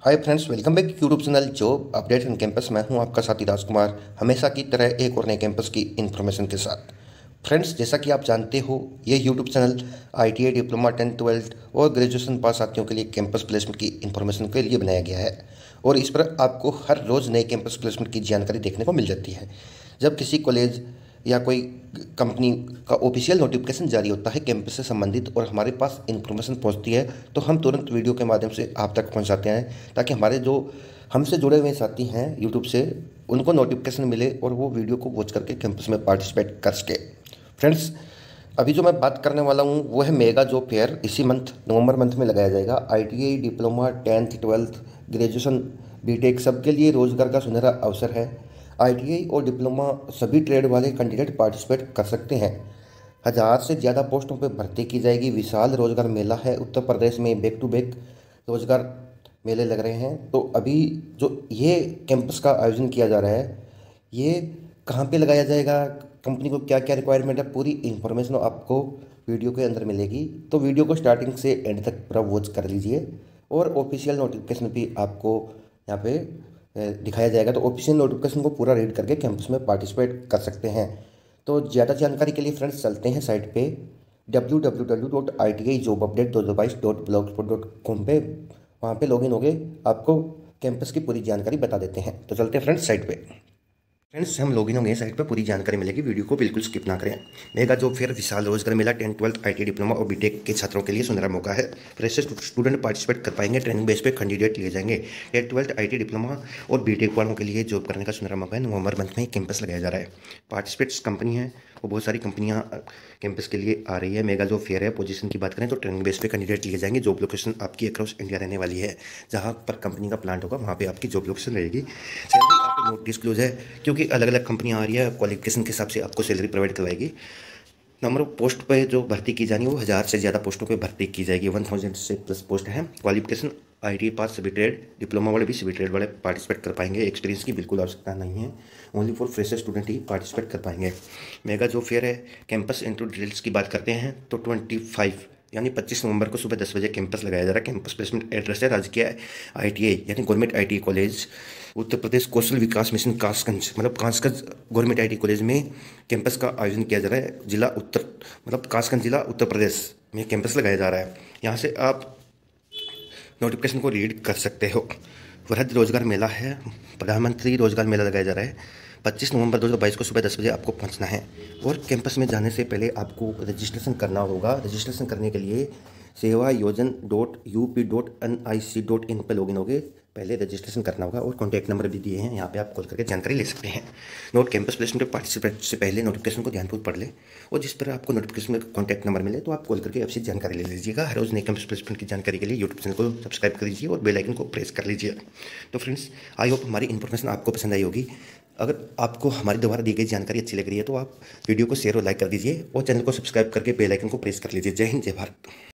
Hi friends, welcome back YouTube channel job update in campus. मैं हूं आपका साथी राजकुमार, हमेशा की तरह एक और नए कैंपस की इन्फॉर्मेशन के साथ। फ्रेंड्स, जैसा कि आप जानते हो, ये YouTube channel ITI diploma 10th 12th और ग्रेजुएशन पास साथियों के लिए कैंपस प्लेसमेंट की इन्फॉर्मेशन के लिए बनाया गया है। और इस पर आपको हर रोज़ नए कैंपस प्लेसमेंट की जानकारी देखने को मिल जाती है। जब किसी कॉलेज या कोई कंपनी का ऑफिशियल नोटिफिकेशन जारी होता है कैंपस से संबंधित और हमारे पास इन्फॉर्मेशन पहुंचती है, तो हम तुरंत वीडियो के माध्यम से आप तक पहुंचाते हैं, ताकि हमारे जो हमसे जुड़े हुए साथी हैं यूट्यूब से, उनको नोटिफिकेशन मिले और वो वीडियो को वॉच करके कैंपस में पार्टिसिपेट कर सके। फ्रेंड्स, अभी जो मैं बात करने वाला हूँ वो है मेगा जॉब फेयर। इसी मंथ नवंबर मंथ में लगाया जाएगा। ITI diploma 10th 12th graduation BTech सबके लिए रोजगार का सुनहरा अवसर है। आईटीआई और डिप्लोमा सभी ट्रेड वाले कैंडिडेट पार्टिसिपेट कर सकते हैं। 1000 से ज़्यादा पोस्टों पर भर्ती की जाएगी। विशाल रोजगार मेला है। उत्तर प्रदेश में बैक टू बैक रोजगार मेले लग रहे हैं। तो अभी जो ये कैंपस का आयोजन किया जा रहा है, ये कहाँ पे लगाया जाएगा, कंपनी को क्या क्या रिक्वायरमेंट है, पूरी इन्फॉर्मेशन आपको वीडियो के अंदर मिलेगी। तो वीडियो को स्टार्टिंग से एंड तक पूरा वॉच कर लीजिए। और ऑफिशियल नोटिफिकेशन भी आपको यहाँ पे दिखाया जाएगा। तो ऑफिशियल नोटिफिकेशन को पूरा रीड करके कैंपस में पार्टिसिपेट कर सकते हैं। तो ज़्यादा जानकारी के लिए फ्रेंड्स चलते हैं साइट पे www.itijobaupdate2022.blogspot.com पे। वहाँ पे लॉगिन हो गए, आपको कैंपस की पूरी जानकारी बता देते हैं। तो चलते हैं फ्रेंड्स साइट पे। फ्रेंड्स, हम लॉगिन होंगे साइट पर, पूरी जानकारी मिलेगी, वीडियो को बिल्कुल स्किप ना करें। मेगा जॉब फेयर विशाल रोजगार मेला 10th 12th आईटी डिप्लोमा और बीटेक के छात्रों के लिए सुनहरा मौका है। फ्रेशर स्टूडेंट पार्टिसिपेट कर पाएंगे। ट्रेनिंग बेस पे कैंडिडेट लिए जाएंगे। 10th 12th आईटी डिप्लोमा और बीटेक वालों के लिए जॉब करने का सुनहरा मौका है। नवंबर मंथ में कैंपस लगाया जा रहा है। पार्टिसिपेट्स कंपनी है वो बहुत सारी कंपनियां कैंपस के लिए आ रही है। मेगा जॉब फेयर है। पोजीशन की बात करें तो ट्रेनिंग बेस पे कैंडिडेट लिए जाएंगे। जॉब लोकेशन आपकी अक्रॉस इंडिया रहने वाली है। जहाँ पर कंपनी का प्लांट होगा वहाँ पे आपकी जॉब लोकेशन रहेगी। सैलरी आपको नोट डिस्क्लोज है, क्योंकि अलग अलग कंपनियां आ रही है, क्वालिफिकेशन के हिसाब से आपको सैलरी प्रोवाइड करवाएगी। नंबर ऑफ पोस्ट पे जो भर्ती की जानी है वो 1000 से ज़्यादा पोस्टों पे भर्ती की जाएगी। 1000 से प्लस पोस्ट है। क्वालिफिकेशन आईटी पास सभी ट्रेड, डिप्लोमा वाले भी सभी ट्रेड वाले पार्टिसिपेट कर पाएंगे। एक्सपीरियंस की बिल्कुल आवश्यकता नहीं है। ओनली फॉर फ्रेशर स्टूडेंट ही पार्टिसिपेट कर पाएंगे। मेगा जो फेयर है, कैंपस इंटू डिटेल्स की बात करते हैं तो 25 यानी 25 नवंबर को सुबह 10 बजे कैंपस लगाया जा रहा है। कैंपस प्लेसमेंट एड्रेस है राजकीय आईटीआई यानी government ITI college, Uttar Pradesh Kaushal Vikas mission Kasganj, मतलब कासगंज गवर्नमेंट आईटी कॉलेज में कैंपस का आयोजन किया जा रहा है। जिला उत्तर मतलब कासगंज जिला उत्तर प्रदेश में कैंपस लगाया जा रहा है। यहाँ से आप नोटिफिकेशन को रीड कर सकते हो। वृहद रोजगार मेला है, प्रधानमंत्री रोजगार मेला लगाया जा रहा है। 25 नवंबर 2022 को सुबह 10 बजे आपको पहुंचना है। और कैंपस में जाने से पहले आपको रजिस्ट्रेशन करना होगा। रजिस्ट्रेशन करने के लिए sevayojan.up.nic.in पर लॉगिन होगे। पहले रजिस्ट्रेशन करना होगा और कॉन्टैक्ट नंबर भी दिए हैं, यहाँ पे आप कॉल करके जानकारी ले सकते हैं। नोट, कैंपस प्लेसमेंट पार्टिसिपेट से पहले नोटिफिकेशन को ध्यानपूर्वक पढ़ ले, और जिस पर आपको नोटिफिकेशन में कॉन्टैक्ट नंबर मिले तो आप कॉल करके आपसे जानकारी ले लीजिएगा। हर रोज़ नए कैंपस प्लेसमेंट की जानकारी के लिए यूट्यूब चैनल को सब्सक्राइब कर लीजिए और बेल आइकन को प्रेस कर लीजिए। तो फ्रेंड्स, आई होप हमारी इन्फॉर्मेशन आपको पसंद आई होगी। अगर आपको हमारे द्वारा दी गई जानकारी अच्छी लग रही है तो आप वीडियो को शेयर और लाइक कर दीजिए और चैनल को सब्सक्राइब करके बेल आइकन को प्रेस कर लीजिए। जय हिंद, जय भारत।